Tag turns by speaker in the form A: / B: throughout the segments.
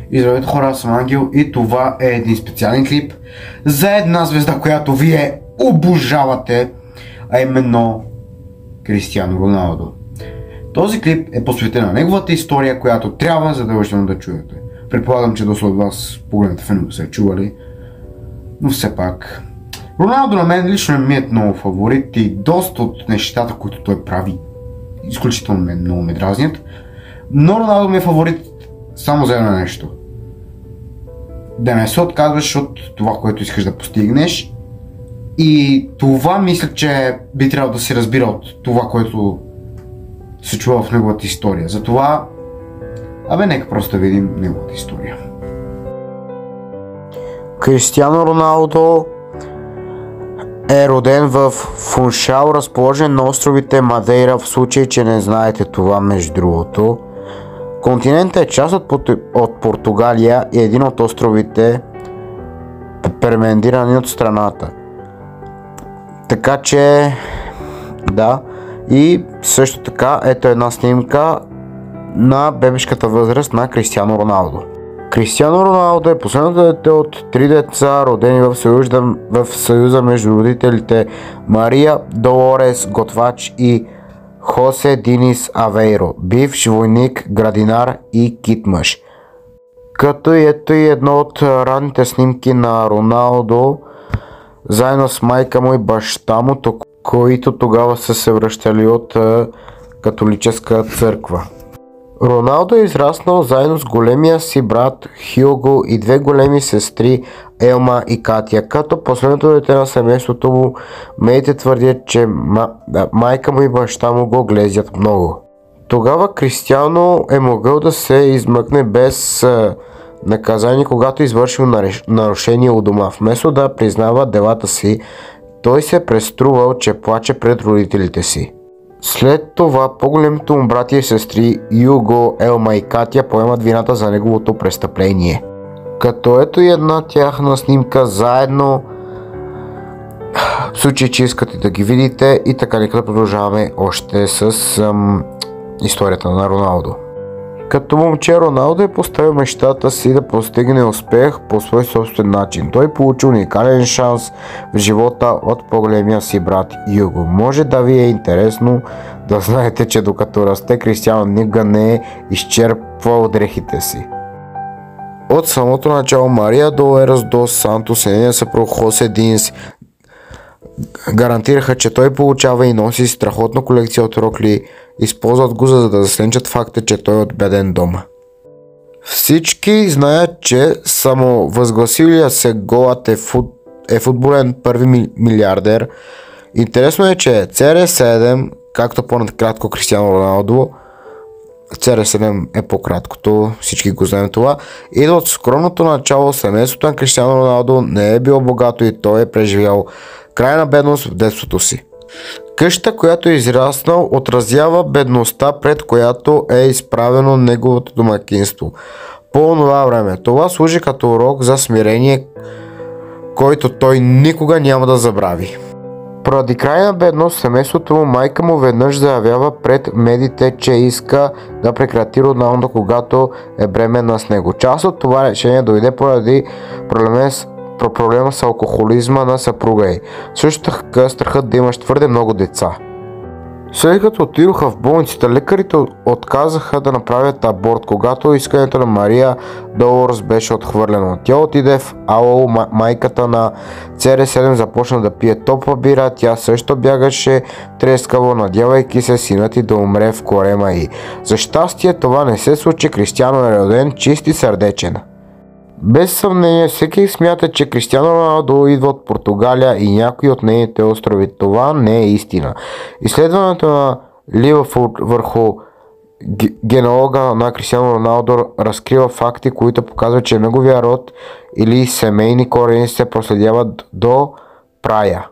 A: И здравейте хора, аз съм Ангел и това е един специален клип за една звезда, която вие обожавате, а именно Кристиано Роналдо. Този клип е посветен на неговата история, която трябва задължително да чуете. Предполагам, че доста от вас по-големите фенове са чували, но все пак Роналдо на мен лично ми е много фаворит и доста от нещата, които той прави, изключително много ме дразнят. Но Роналдо ми е фаворит само за едно нещо. Да не се отказваш от това, което искаш да постигнеш. И това мисля, че би трябвало да се разбира от това, което се чува в неговата история. Затова, нека просто да видим неговата история.
B: Кристиано Роналдо е роден в Фуншал, разположен на островите Мадейра, в случай, че не знаете това между другото. Континентът е част от Португалия и един от островите, премендирани от страната. Така че, да, и също така, ето една снимка на бебешката възраст на Кристиано Роналдо. Кристиано Роналдо е последното дете от 3 деца, родени в съюза между родителите Мария Долорес Готвач и Хосе Динис Авейро, бивш войник, градинар и китмъж. Като ето и едно от ранните снимки на Роналдо, заедно с майка му и баща му, които тогава са се връщали от католическа църква. Роналдо е израснал заедно с големия си брат Хюго и две големи сестри Елма и Катя, като последното дете на семейството му. Медиите твърдят, че майка му и баща му го глезят много. Тогава Кристиано е могъл да се измъкне без наказание, когато извършил нарушение у дома. Вместо да признава делата си, той се преструвал, че плаче пред родителите си. След това по-големите му братя и сестри Юго, Елма и Катя поемат вината за неговото престъпление. Като ето и една тяхна снимка заедно, в случай, че искате да ги видите. И така, нека да продължаваме още с историята на Роналдо. Като момче Роналдо е поставил мечтата си да постигне успех по свой собствен начин. Той получи уникален шанс в живота от по-големия си брат Юго. Може да ви е интересно да знаете, че докато расте, Кристиано никога не е изчерпвал дрехите си. От самото начало Мария Долорес дос Сантос и нейният съпруг Хосе Динис гарантираха, че той получава и носи страхотна колекция от рокли. Използват го, за да засенчат факта, че той е от беден дом. Всички знаят, че само възгласилия се голът е футболен първи милиардер. Интересно е, че CR7, както по-накратко Кристиано Роналдо, CR7 е по-краткото, всички го знаем това, идва от скромното начало. Семейството на Кристиано Роналдо не е било богато и той е преживял крайна бедност в детството си. Къщата, която е израснал, отразява бедността, пред която е изправено неговото домакинство по това време. Това служи като урок за смирение, който той никога няма да забрави. Поради крайна бедност семейството му, майка му веднъж заявява пред медиите, че иска да прекрати Роналдо, когато е бременна с него. Част от това решение дойде поради проблема с алкохолизма на съпруга й. Също така страхът да имаш твърде много деца. След като отидоха в болницата, лекарите отказаха да направят аборт, когато искането на Мария Долорес беше отхвърлено. Тя отиде в АО, майката на CR7 започна да пие топла бира, тя също бягаше трескаво, надявайки се синът й да умре в корема й. За щастие това не се случи, Кристиано е роден чист и сърдечен. Без съмнение всеки смята, че Кристиано Роналдо идва от Португалия и някои от нейните острови. Това не е истина. Изследването на Ливърпул върху генеалога на Кристиано Роналдо разкрива факти, които показват, че неговия род или семейни корени се проследяват до прая.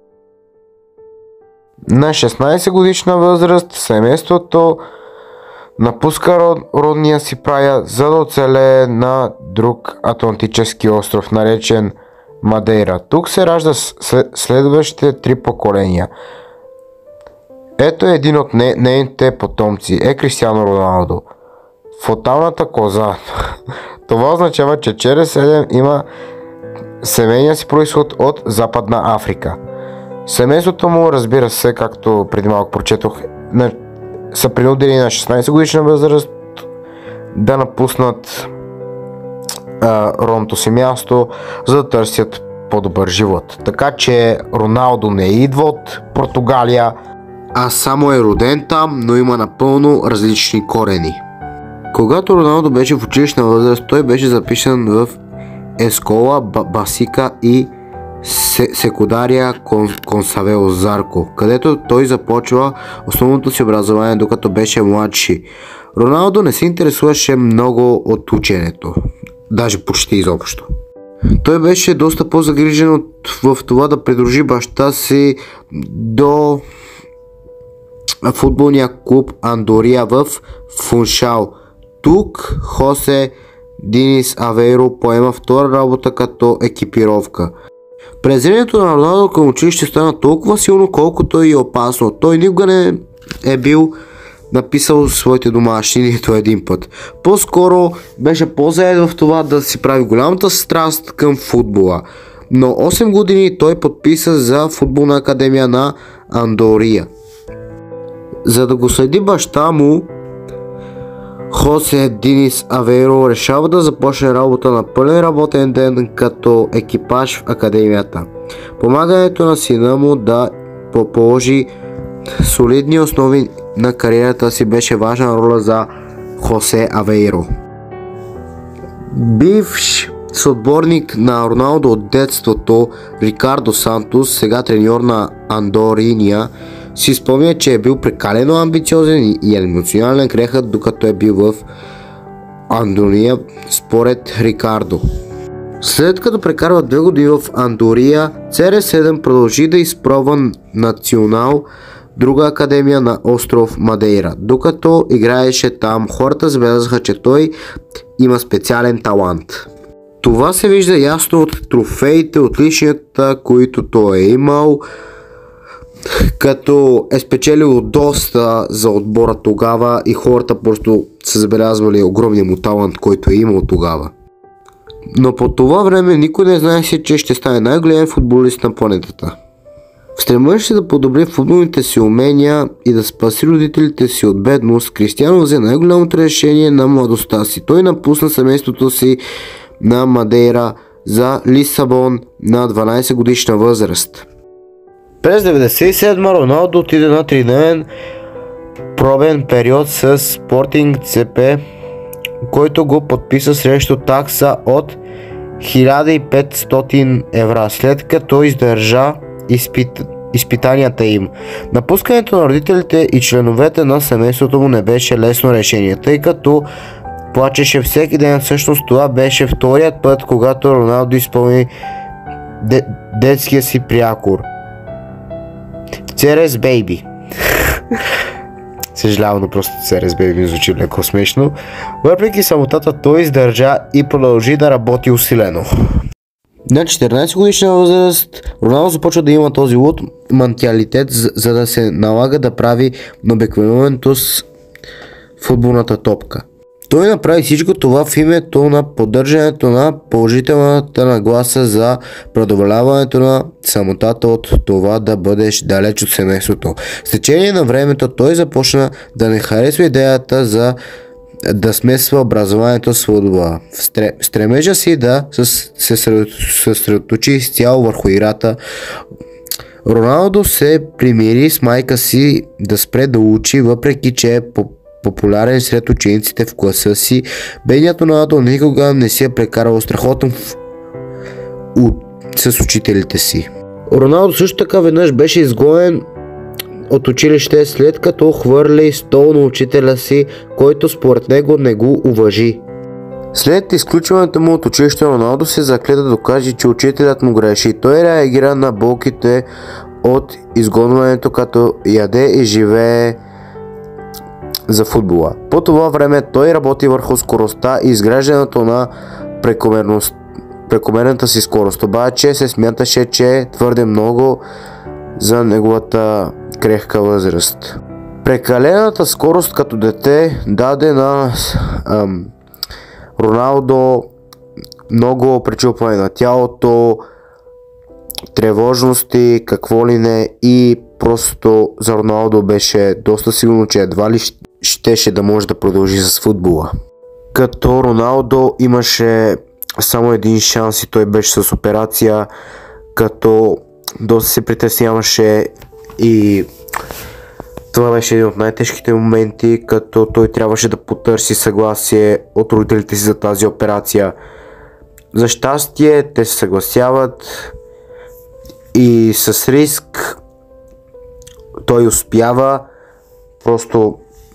B: На 16 годишна възраст семейството напуска родния си прая, за да оцелее на друг атлантически остров, наречен Мадейра. Тук се ражда следващите 3 поколения. Ето един от нейните потомци е Кристиано Роналдо. фаталната коза. Това означава, че CR7 има семейния си произход от Западна Африка. Семейството му, разбира се, както преди малко прочетох, са принудени на 16 годишна възраст да напуснат родното си място, за да търсят по-добър живот. Така че Роналдо не идва от Португалия, а само е роден там, но има напълно различни корени. Когато Роналдо беше в училищна възраст, той беше записан в Ескола Басика и Секундария Консавел Зарко, където той започва основното си образование, докато беше младши. Роналдо не се интересуваше много от ученето, даже почти изобщо. Той беше доста по-загрижен в това да придружи баща си до футболния клуб Андория в Фуншал. Тук Хосе Динис Авейро поема втора работа като екипировка. Презрението на Роналдо към училище стана толкова силно, колкото и опасно. Той никога не е бил написал своите домашни нито един път. По-скоро беше по-заед в това да си прави голямата страст към футбола. Но 8 години той подписа за футболна академия на Андория. За да го следи баща му, Хосе Динис Авейро решава да започне работа на пълен работен ден като екипаж в академията. Помагането на сина му да положи солидни основи на кариерата си беше важна роля за Хосе Авейро. Бивш съотборник на Роналдо от детството Рикардо Сантос, сега треньор на Андориния, си спомня, че е бил прекалено амбициозен и емоционален крехът, докато е бил в Андория, според Рикардо. След като прекарва 2 години в Андория, CR7 продължи да изпробва Национал, друга академия на остров Мадейра. Докато играеше там, хората забелязаха, че той има специален талант. Това се вижда ясно от трофеите, отличията, които той е имал, като е спечелил доста за отбора тогава и хората просто са забелязвали огромния му талант, който е имал тогава. Но по това време никой не знаеше, че ще стане най-голям футболист на планетата. В стремежа си да подобри футболните си умения и да спаси родителите си от бедност, Кристиано взе най-голямото решение на младостта си. Той напусна семейството си на Мадейра за Лисабон на 12 годишна възраст. През 1997 Роналдо отиде на 3-дневен пробен период с Спортинг ЦП, който го подписа срещу такса от 1500 евро, след като издържа изпитанията им. Напускането на родителите и членовете на семейството му не беше лесно решение, тъй като плачеше всеки ден. Всъщност това беше вторият път, когато Роналдо изпълни детския си прякор. CR7 Baby. Съжалявам, но просто CR7 Baby ми звучи леко смешно. Въпреки самотата, той издържа и продължи да работи усилено. На 14 годишна възраст Роналдо започва да има този луд менталитет, за да се налага да прави необикновеното с футболната топка. Той направи всичко това в името на поддържането на положителната нагласа за преодоляването на самотата от това да бъдеш далеч от семейството. С течение на времето той започна да не харесва идеята за да смесва образованието с футбола. В стремежа си да се съсредоточи изцяло върху играта, Роналдо се примири с майка си да спре да учи, въпреки че е популярен сред учениците в класа си. Бедният Роналдо никога не си е прекарал страхотно с учителите си. Роналдо също така веднъж беше изгонен от училище, след като хвърли стол на учителя си, който според него не го уважи. След изключването му от училище, Роналдо се закле да докаже, че учителят му греши. Той реагира на болките от изгонването, като яде и живее за футбола. По това време той работи върху скоростта и изграждането на прекомерната си скорост. Обаче се смяташе, че е твърде много за неговата крехка възраст. Прекалената скорост като дете даде на Роналдо много пречупване на тялото, тревожности, какво ли не, и просто за Роналдо беше доста сигурно, че едва ли щеше да може да продължи с футбола. Като Роналдо имаше само един шанс и той беше с операция, като доста се притесняваше и това беше един от най-тежките моменти, като той трябваше да потърси съгласие от родителите си за тази операция. За щастие те се съгласяват и с риск той успява просто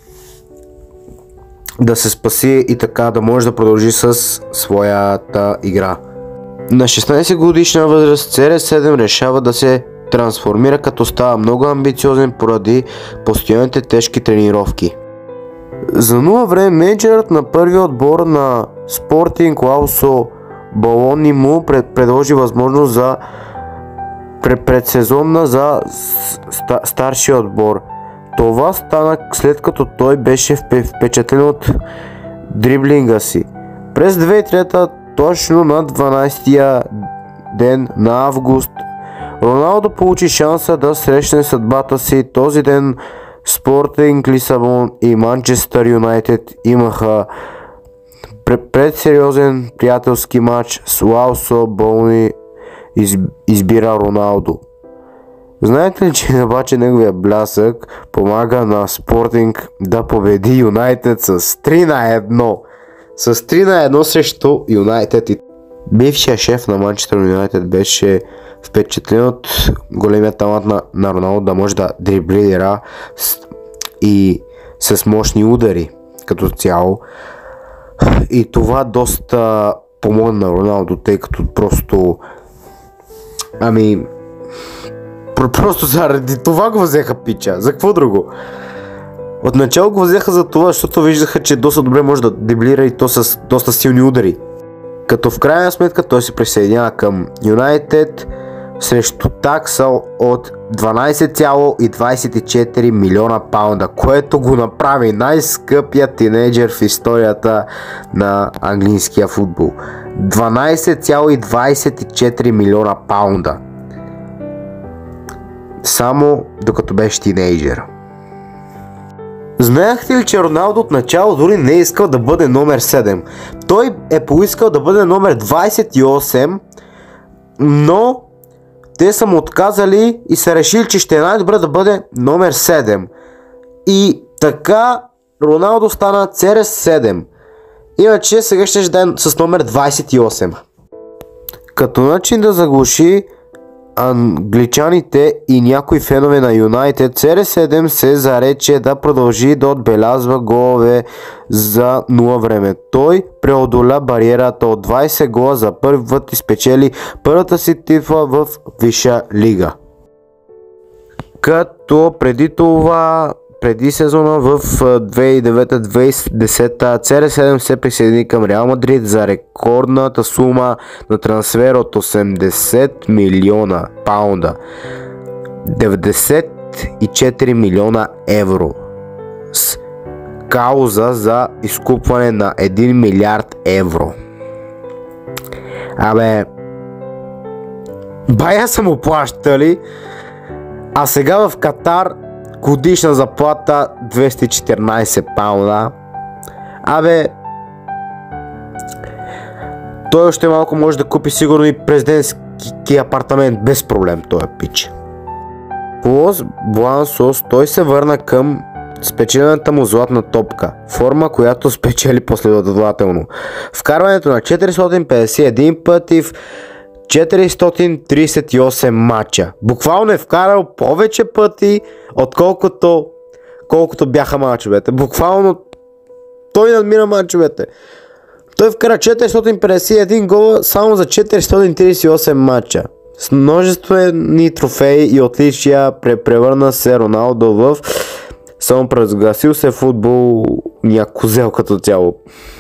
B: да се спаси и така да може да продължи с своята игра. На 16 годишна възраст CR7 решава да се трансформира, като става много амбициозен поради постоянните тежки тренировки. За нула време менеджерът на първия отбор на Спортинг Лаусо Болони му предложи възможност за предсезонна за старшия отбор. Това стана след като той беше впечатлен от дриблинга си. През 2003, точно на 12-я ден на август, Роналдо получи шанса да срещне съдбата си. Този ден Спортинг Лисабон и Манчестър Юнайтед имаха предсериозен приятелски матч с Лаусо Болони избира Роналдо. Знаете ли, че обаче неговия блясък помага на Спортинг да победи Юнайтед с 3-1. С 3-1 срещу Юнайтед. Бившия шеф на Манчестър Юнайтед беше впечатлен от големия талант на Роналдо да може да дриблира и с мощни удари като цяло. И това доста помогна на Роналдо, тъй като просто заради това го взеха пича. За какво друго? Отначало го взеха за това, защото виждаха, че доста добре може да дриблира и то с доста силни удари. Като в крайна сметка той се присъединява към Юнайтед срещу такса от 12,24 милиона паунда, което го направи най-скъпия тинейджър в историята на английския футбол. 12,24 милиона паунда. Само докато беше тинейджър. Знаехте ли, че Роналдо отначало дори не е искал да бъде номер 7? Той е поискал да бъде номер 28, но те са му отказали и са решили, че ще е най-добре да бъде номер 7. И така Роналдо стана CR7. Иначе сега ще да е с номер 28. Като начин да заглуши англичаните и някои фенове на Юнайтед, CR7 се зарече да продължи да отбелязва голове за нула време. Той преодоля бариерата от 20 гола за първи път и спечели първата си титла в Висша лига. Като преди това, преди сезона в 2009-2010 CR7 се присъедини към Реал Мадрид за рекордната сума на трансфер от 80 милиона паунда, 94 милиона евро, с кауза за изкупване на 1 милиард евро. Бая са му плащали, а сега в Катар годишна заплата 214 паунда. Той още малко може да купи сигурно и президентски апартамент без проблем, този пич. По Лос Блансос той се върна към спечелената му златна топка, форма, която спечели последователно. Вкарването на 451 пъти в 438 матча. Буквално е вкарал повече пъти, отколкото бяха мачовете. Буквално той надмира мачовете. Той вкара 451 гола само за 438 матча. С множествени трофеи и отличия превърна се Роналдо в самопровъзгласил се футбол козел като цяло.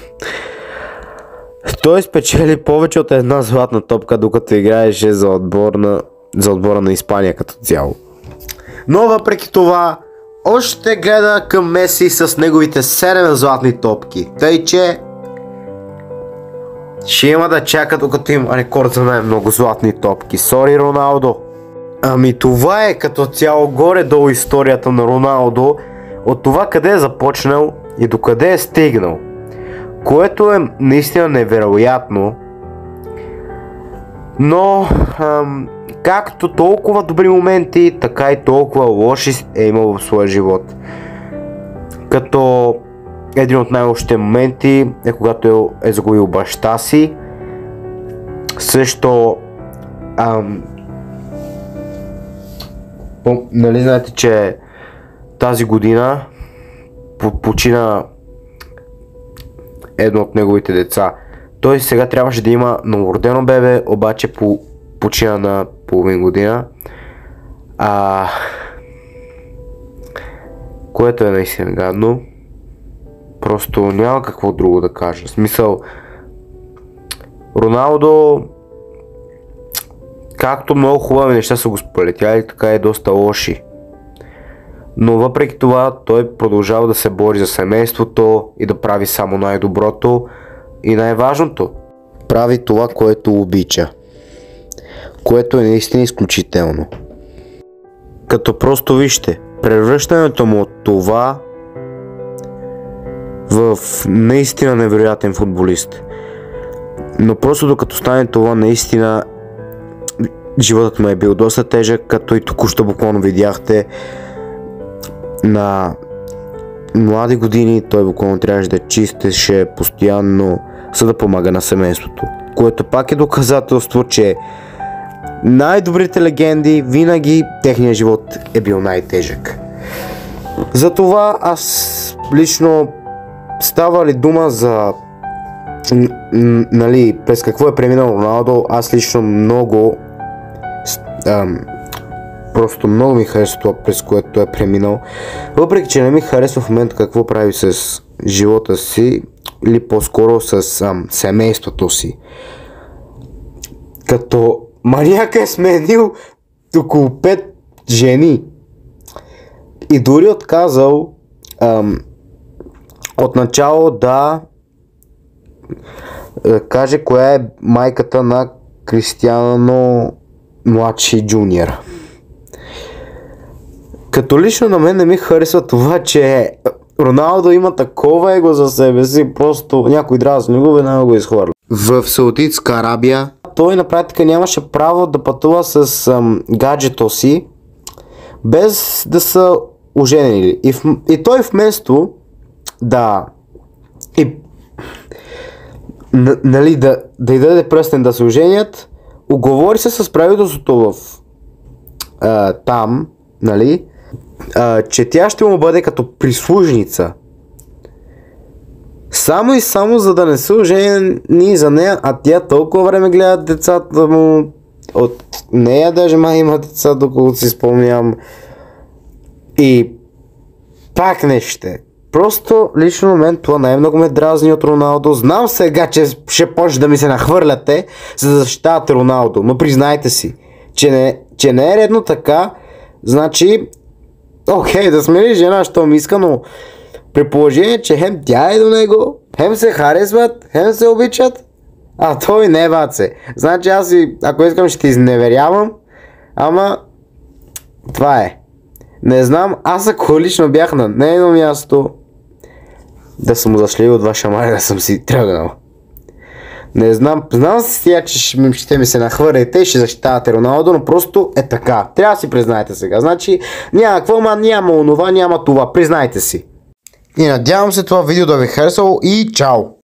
B: Той спечели повече от една златна топка, докато играеше за отбора на Испания като цяло. Но въпреки това, още гледа към Меси с неговите 7 златни топки. Тъй че ще има да чака докато има рекорд за най-много златни топки. Сори, Роналдо. Ами това е като цяло горе-долу историята на Роналдо, от това къде е започнал и до къде е стигнал. Което е наистина невероятно. Но както толкова добри моменти, така и толкова лоши е имал в своя живот. Като един от най-лошите моменти е когато е загубил баща си. Също нали знаете, че тази година почина едно от неговите деца. Той сега трябваше да има новородено бебе, обаче почина на половин година. Което е наистина гадно. Просто няма какво друго да кажа. В смисъл, Роналдо, както много хубави неща са го сполетяли, така и доста лоши. Но въпреки това той продължава да се бори за семейството и да прави само най-доброто и най-важното. Прави това, което обича. Което е наистина изключително. Като просто вижте, превръщането му от това в наистина невероятен футболист. Но просто докато стане това, наистина животът му е бил доста тежък, като и току-що буквално видяхте. На млади години той буквално трябваше да чистеше постоянно, за да помага на семейството. Което пак е доказателство, че най-добрите легенди винаги техният живот е бил най-тежък. Затова аз лично, става ли дума за нали, през какво е преминал Роналдо, аз лично просто много ми харесва това, през което е преминал. Въпреки че не ми харесва в момента какво прави с живота си, или по-скоро с семейството си. Като маняка е сменил около 5 жени. И дори отказал отначало да каже коя е майката на Кристиано младши джуниор. Като лично на мен не ми харесва това, че Роналдо има такова его за себе си, просто някой дразни го, веднага го изхвърля. В Саудитска Арабия той на практика нямаше право да пътува с гаджето си, без да са оженени. И той вместо да нали, да й даде пръстен да се оженят, уговори се с правителството в там, нали, че тя ще му бъде като прислужница. Само и само за да не се ожени за нея, а тя толкова време гледа децата му, от нея даже май има деца, доколкото си спомням. И пак нещо. Просто лично на мен това най-много ме дразни от Роналдо. Знам сега, че ще почне да ми се нахвърляте, за да защитавате Роналдо, но признайте си, че не е редно така. Значи, окей, да смели жена, що ми иска, но при положение, че хем тя е до него, хем се харесват, хем се обичат, а той не, баце. Значи аз си, ако искам, ще те изневерявам, ама това е. Не знам, аз ако лично бях на нейно място, да съм му зашлил от ваша майка, да съм си тръгнал. Не знам, знам си сега, че ще ми се нахвърляте и ще защитавате Роналдо, но просто е така. Трябва да си признаете сега. Значи няма какво, няма онова, няма това. Признайте си. И надявам се това видео да ви е харесало и чао!